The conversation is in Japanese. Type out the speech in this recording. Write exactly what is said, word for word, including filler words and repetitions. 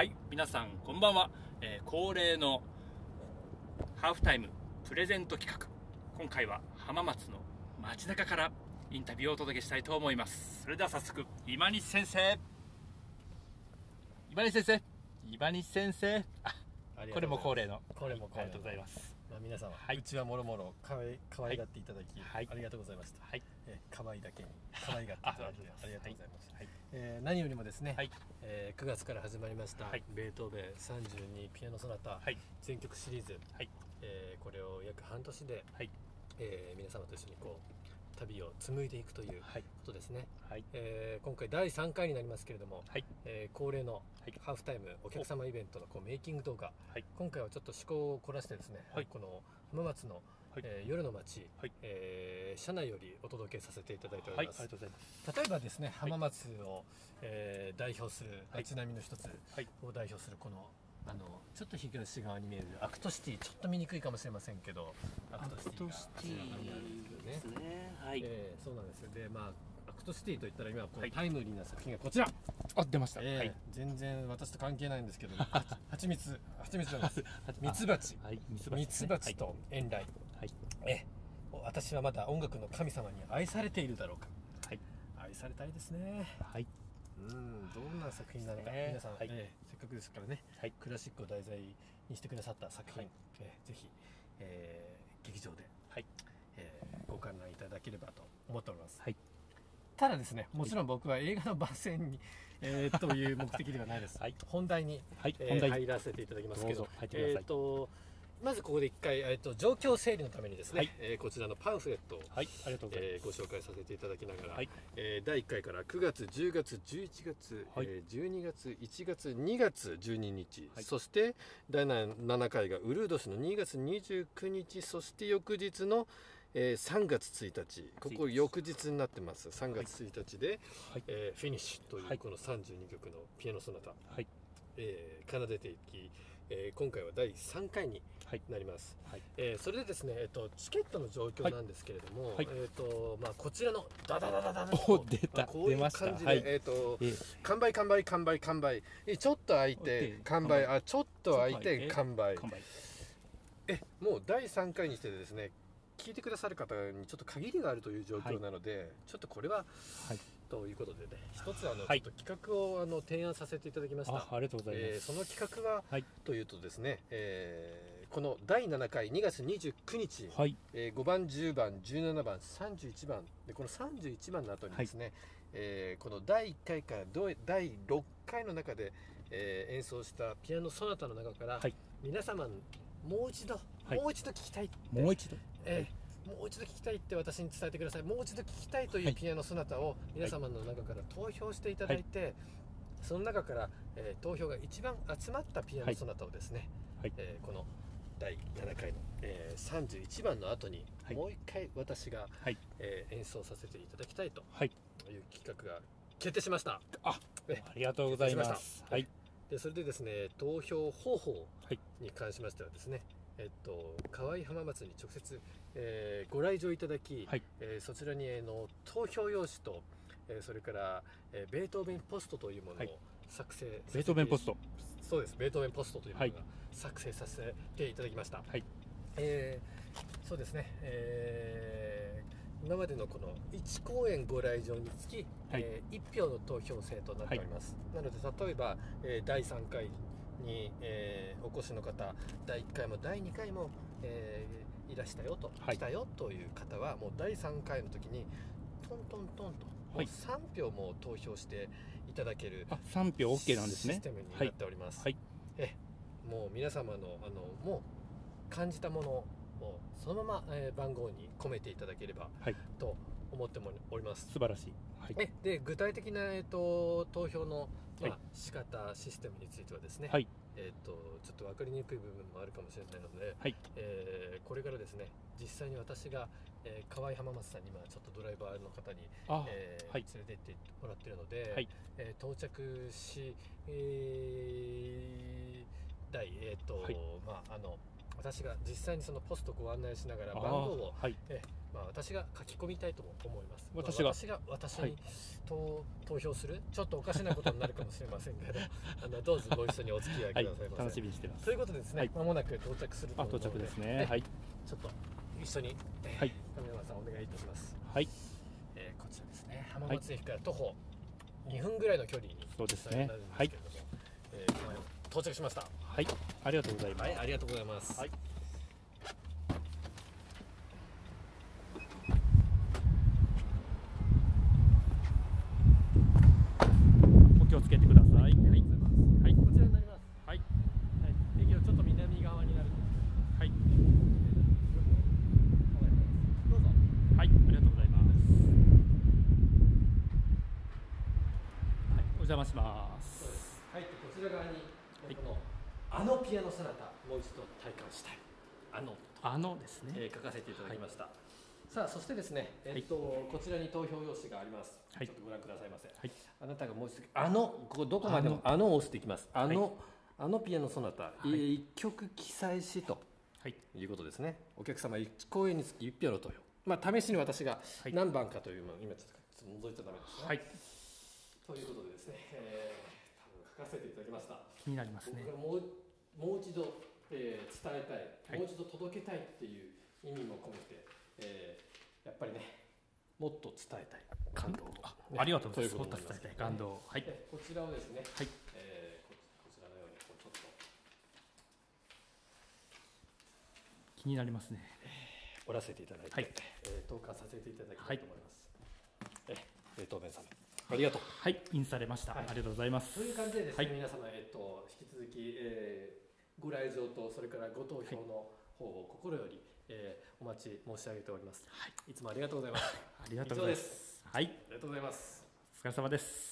はい、皆さんこんばんは、えー、恒例のハーフタイムプレゼント企画、今回は浜松の街中からインタビューをお届けしたいと思います。それでは早速、今西先生今西先生今西先生あこれも恒例のこれも恒例のありがとうございます。 まあ、皆様、 はい、 うちはもろもろかわい可愛がっていただき、 はい、 ありがとうございました。はい、え可愛いだけに可愛がっていただきありがとうございました。はい、えー、何よりもですね、はい、えー、くがつから始まりました、はい、ベートーベンさんじゅうにピアノソナタ、はい、全曲シリーズ、はい、えー、これを約半年で、はい、えー、皆様と一緒にこう旅を紡いでいくということですね。はい、えー、今回だいさんかいになりますけれども、はい、えー、恒例のハーフタイムお客様イベントのこうメイキング動画、はい、今回はちょっと趣向を凝らしてですね、はい、この浜松の、はい、えー、夜の街、はい、えー、車内よりお届けさせていただいております。はい、ありがとうございます。例えばですね、浜松を、えー、代表する街並みの一つを代表するこのあのちょっと東側に見えるアクトシティ、ちょっと見にくいかもしれませんけど、アクトシティがあちらにあるんですけどね。はい、えー、そうなんですよ。で、まあアクトシティといったら今こう、はい、タイムリーな作品がこちら。 あ、出ました。 えーはい、全然私と関係ないんですけど、はちみつ、はちみつじゃないです。ミツバチ、ミツバチと遠雷。はい、えー、私はまだ音楽の神様に愛されているだろうか。はい、愛されたいですね。はい。うん、どんな作品なのか、皆さん、はい、えー、せっかくですからね、はい、クラシックを題材にしてくださった作品、はい、えー、ぜひ、えー、劇場で、はい、えー、ご観覧いただければと思っております。はい、ただですね、もちろん僕は映画の番宣に、えー、という目的ではないです。はい、本題に、はい、えー、本題入らせていただきますけど、えっとまずここで一回、えー、と状況整理のためにですね、はい、えー、こちらのパンフレットを、はい、ありがとうございます、えー、ご紹介させていただきながら、はい、えー、だいいっかいからくがつ、じゅうがつ、じゅういちがつ、はい、えー、じゅうにがつ、いちがつ、にがつじゅうににち、はい、そしてだいななかいがウルー年のにがつにじゅうくにち、そして翌日のえー、さんがつついたち、ここ翌日になってます。さんがつついたちで、はい、えー、フィニッシュというこのさんじゅうにきょくのピアノソナタ、はい、えー、奏でていき、えー、今回はだいさんかいになります。はい、えー、それでですね、えーと、チケットの状況なんですけれども、はい、えーとまあ、こちらのダダダダダダと、出た、まあ、こういう感じで、はい、えーとえー、完売完売完売完売、ちょっと空いて完売、あちょっと空いて完売、えもうだいさんかいにしてですね、聞いてくださる方にちょっと限りがあるという状況なので、はい、ちょっとこれは、はい、ということでね、一つあの、はい、ちょっと企画をあの提案させていただきました。 あ, ありがとうございます、えー、その企画は、はい、というとですね、えー、このだいななかいにがつにじゅうくにち、はい、えー、ごばんじゅうばんじゅうななばんさんじゅういちばんで、このさんじゅういちばんの後にですね、はい、えー、このだいいっかいからだいろっかいの中で、えー、演奏したピアノソナタの中から、はい、皆様もう一度、はい、もう一度聞きたいって、もう一度、えー、もう一度聞きたいって私に伝えてください。もう一度聞きたいというピアノソナタを皆様の中から投票していただいて、はい、その中から、えー、投票が一番集まったピアノソナタをですね、はい、えー、このだいななかいの、えー、さんじゅういちばんの後に、はい、もう一回私が、はい、えー、演奏させていただきたいという企画が決定しました。あ、ありがとうございます。はい、でそれでですね、投票方法に関しましてはですね、えっと、河合浜松に直接、えー、ご来場いただき、はい、えー、そちらに、えー、の投票用紙と、えー、それから、えー、ベートーベンポストというものを作成、はい、ベートーベンポスト、そうです、ベートーベンポストというものが作成させていただきました。はい、えー、そうですね、えー、今までのこのいちこうえんご来場につき、はい、えー、いちひょうの投票制となっております。はい、なので例えば、えー、だいさんかいに、えー、お越しの方、だいいっかいもだいにかいも、えー、いらしたよと、はい、来たよという方はもうだいさんかいの時にトントントンと、はい、もうさんぴょうも投票していただける、あ、さんぴょう オーケー なんですね、システムになっております。はい、えもう皆様のあのもう感じたものをそのまま、えー、番号に込めていただければ、はい、と思っております。素晴らしい。はい、えで具体的な、えー、と投票の、まあ、はい、仕方システムについてはですね、はい、えー、とちょっと分かりにくい部分もあるかもしれないので、はい、えー、これからですね、実際に私が、えー、河合浜松さんに今ちょっとドライバーの方に、えーはい、連れて行ってもらっているので、はい、えー、到着し、えー、第、えーとはい、まあ、あの私が実際にそのポストご案内しながら番号を、はい、えまあ、私が書き込みたいとも思います。私が、まあ、私が私に、はい、投, 投票するちょっとおかしなことになるかもしれませんけどあのどうぞご一緒にお付き合いくださいませ、はい、 楽しみにしてます。 ということでですね、はい、間もなく到着すると思うので、 到着ですね、はい、 ちょっと一緒に、はい、亀山さんお願いいたします。 はい、 えー、こちらですね、浜松駅から徒歩にふんぐらいの距離にそうですね、はい、 えー、到着しました。 はい、ありがとうございます。 はい、ありがとうございます。はい、 お気をつけてください。はい、はい、 はい、こちらになります。 はい、はい、 駅のちょっと南側になるんですけど、はい、どうぞ。 はい、ありがとうございます。はい、お邪魔します。 はい、こちら側にこのあのピアノソナタもう一度体感したい。あのあのですね、 えー、書かせていただきました。はい、さあそしてですね、えっと、はい、こちらに投票用紙があります。はい、ちょっとご覧くださいませ。はい、あなたがもう一度あのここどこまでもあのを押していきます。あの、はい、あのピアノソナタ、はい、一曲記載しと、はい、いうことですね。お客様いち公演につきいち票の投票。まあ試しに私が何番かというのを今ちょっと覗いちゃダメですね。はい。ということでですね、えー、多分書かせていただきました。 気になりますね。 僕がもうもう一度、えー、伝えたい、はい、もう一度届けたいっていう意味も込めて、えー、やっぱりね、もっと伝えたい感動を、 あ, ありがとうございます。もっと伝えたい感動、はい、 こちらをですね、はい、えー、こ, こちらのようにこうちょっと気になりますね。 折らせていただいて、はい、えー、投函させていただきたいと思います。はい、えー、答弁さんありがとう。 はい、インされました。はい、ありがとうございます。 という感じでですね、はい、皆様、えっと、引き続き、えー、ご来場とそれからご投票の方を心より、えー、お待ち申し上げております。はい、いつもありがとうございます。 ありがとうございます。はい、 ありがとうございます。 お疲れ様です。